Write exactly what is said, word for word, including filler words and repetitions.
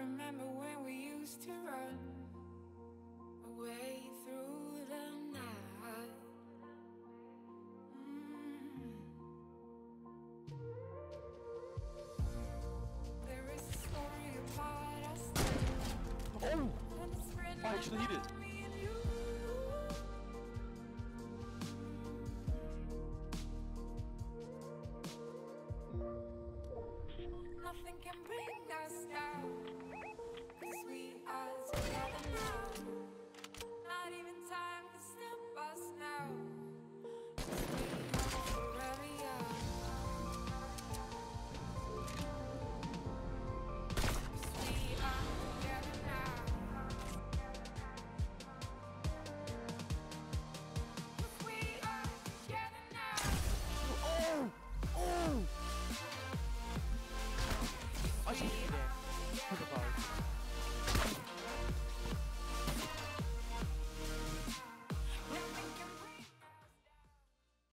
remember when we used to run away through the night. Mm. There is a story about us. Oh! I actually hit it. Nothing can bring us down, 'cause we are together now. Not even time can stop